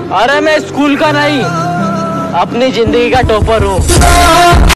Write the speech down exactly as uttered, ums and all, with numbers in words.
अरे मैं स्कूल का नहीं, अपनी जिंदगी का टॉपर हूँ।